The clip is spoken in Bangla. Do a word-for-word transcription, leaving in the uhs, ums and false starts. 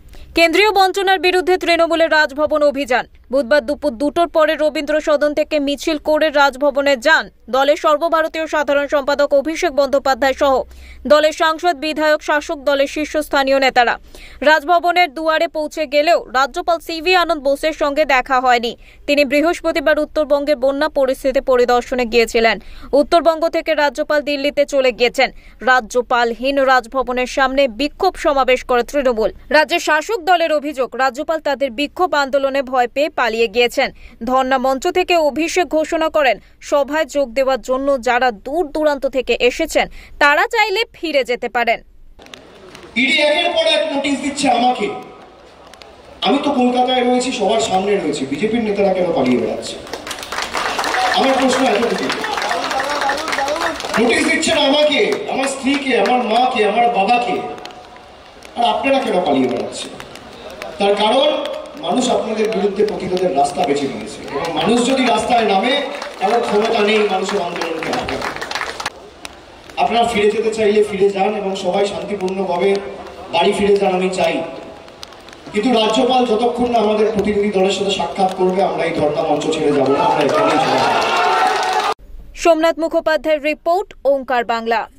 কেন্দ্রীয় বঞ্চনার বিরুদ্ধে তৃণমূলের রাজভবন অভিযান। বুধবার দুপুর দুটোর পরে রবীন্দ্র সদন থেকে মিছিল করে রাজভবনে যান দলের সর্বভারতীয় সাধারণ সম্পাদক অভিষেক বন্দ্যোপাধ্যায় সহ দলের সাংসদ, বিধায়ক, শাসক দলের শীর্ষস্থানীয় নেতারা। রাজভবনের দুয়ারে পৌঁছে গেলেও রাজ্যপাল সিভি আনন্দ বোসের সঙ্গে দেখা হয়নি। তিনি বৃহস্পতিবার উত্তরবঙ্গের বন্যা পরিস্থিতি পরিদর্শনে গিয়েছিলেন। উত্তরবঙ্গ থেকে রাজ্যপাল দিল্লিতে চলে গিয়েছেন। রাজ্যপালহীন রাজভবনের সামনে বিক্ষোভ সমাবেশ করে তৃণমূল। রাজ্যের শাসক দলের অভিযোগ, রাজ্যপাল তাদের বিক্ষোভ আন্দোলনে ভয় পেয়ে পালিয়ে গিয়েছেন। ধর্ণা মঞ্চ থেকে অভিষেক ঘোষণা করেন, সভায় যোগ দেওয়ার জন্য যারা দূর দূরান্ত থেকে এসেছেন তারা চাইলে ফিরে যেতে পারেন। ইডি একের পর এক নোটিশ দিচ্ছে আমাকে। আমি তো কলকাতায় রয়েছি, সবার সামনে রয়েছি, বিজেপির নেতারা কেন পালিয়ে বেড়াচ্ছে? আমার প্রশ্ন এতটুকু। নোটিশ দিচ্ছেন আমাকে, আমার স্ত্রীকে, আমার মাকে, আমার বাবাকে, আর আপনারা কেন পালিয়ে বেড়াচ্ছেন? তার কারণ মানুষ আপনাদের বিরুদ্ধে প্রতিরোধের রাস্তা বেছে নিয়েছে, এবং মানুষ যদি রাস্তায় নামে তাহলে ক্ষমতা নেই মানুষের আন্দোলনকে আটকাতে। আপনারা ফিরে যেতে চাইলে ফিরে যান এবং সবাই শান্তিপূর্ণভাবে বাড়ি ফিরে যান, আমি চাই। কিন্তু রাজ্যপাল যতক্ষণ না আমাদের প্রতিনিধি দলের সাথে সাক্ষাৎ করবে, আমরা এই ধর্ণা মঞ্চ ছেড়ে যাব না, আমরা এখানেই চলে যাব। সোমনাথ মুখোপাধ্যায়ের রিপোর্ট, ওঙ্কার বাংলা।